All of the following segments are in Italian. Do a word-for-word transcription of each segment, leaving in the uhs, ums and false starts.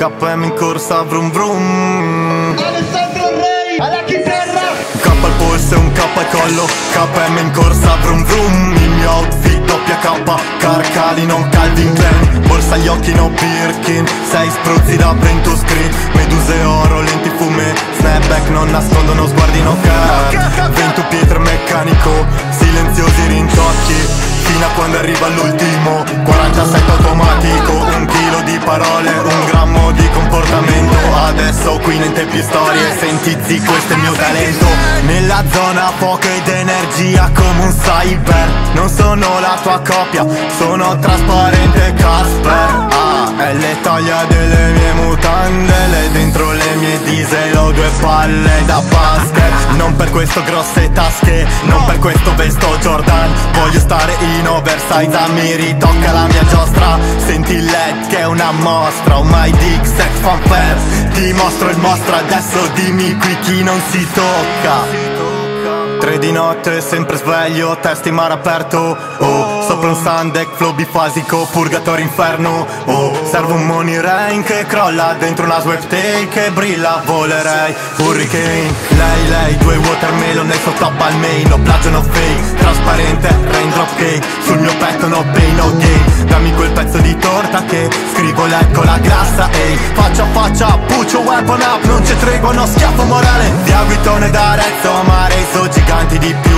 K M in corsa, vrum vrum. Alessandro Rei alla chitarra. K al polso e un K al collo, K M in corsa, vrum vrum. Il mio outfit doppia K, Carcali non Calvin Klein. Borsa agli occhi no Birkin, sei spruzzi da print screen. Meduse oro, lenti fume, snapback non nascondono sguardi no care. Vento pietre meccanico, silenziosi rintocchi fino a quando arriva l'ultimo. Quarantasette automatico, un chilo di parole, un grammo di comportamento. Adesso qui niente più storie, senti zi, questo è il mio talento. Nella zona poca ed energia come un cyber. Non sono la tua copia, sono trasparente Casper. Ah, è le taglia delle mie mutande, le dentro le mie diesel ho due palle da basket. Non per questo grosse tasche, non per questo vesto Jordan. Voglio stare in oversize, a mi ritocca la mia giostra. Senti il L E D che è una mostra, oh my dick, sex fanfare. Ti mostro il mostro, adesso dimmi qui chi non si tocca. Tre di notte, sempre sveglio, testa in mare aperto. Oh, sopra un sandek, flow bifasico, purgatorio inferno. Oh, serve un money rain che crolla dentro una sweptail che brilla. Volerei hurricane, lei, lei, due watermelon nel suo top al main. No plagio, no fake, trasparente, raindrop cake. Sul mio petto no pain, no gain. Dammi quel pezzo di torta che scrivo lecco la grassa. Ehi, faccia a faccia, puccio weapon up. Non c'è tregua, no schiaffo morale. Diaguitone d'Arezzo, amare i so giganti di più.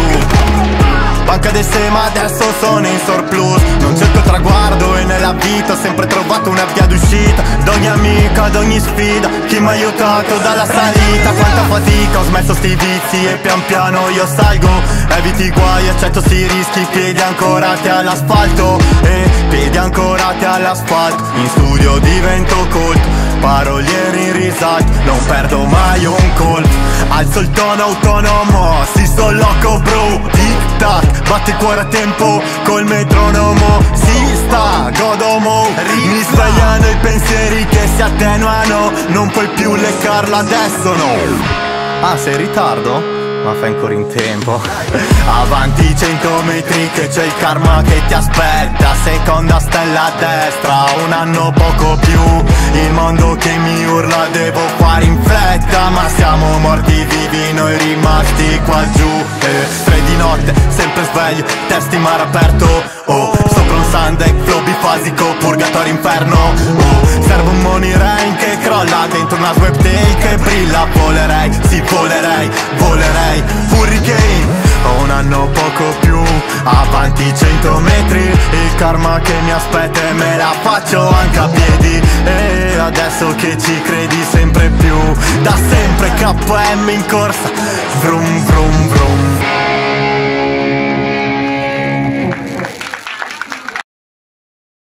Banca del sema, adesso sono in surplus. Non cerco il traguardo e nella vita ho sempre trovato una via d'uscita. D'ogni amica, ad ogni sfida, chi mi ha aiutato dalla salita. Quanta fatica, ho smesso sti vizi e pian piano io salgo. Eviti guai, accetto sti rischi, piedi ancorati all'asfalto. E piedi ancorati all'asfalto. In studio divento colto, parolieri in risalto, non perdo mai un colpo. Alzo il tono autonomo, si son loco bro. Tic tac, batte il cuore a tempo col metronomo. Si sta, godomo. Mi svegliano i pensieri che si attenuano. Non puoi più leccarla adesso, no. Ah, sei in ritardo? Ma fai ancora in tempo. Avanti cento metri che c'è il karma che ti aspetta. Seconda stella a destra, un anno poco più. Il mondo che mi urla devo fare in fretta. Ma siamo morti vivi, noi rimasti qua giù. eh, Tre di notte, sempre sveglio, testa in mare aperto. Oh, sopra un sandek, flow bifasico, purgatorio inferno. Oh, serve un money rain che crolla dentro una sweptail che brilla. Volerei, sì volerei, volerei hurricane, ho un anno poco più. Avanti cento metri, il karma che mi aspetta e me la faccio anche a piedi. E adesso che ci credi sempre più, da sempre K M in corsa, vrum vrum vrum.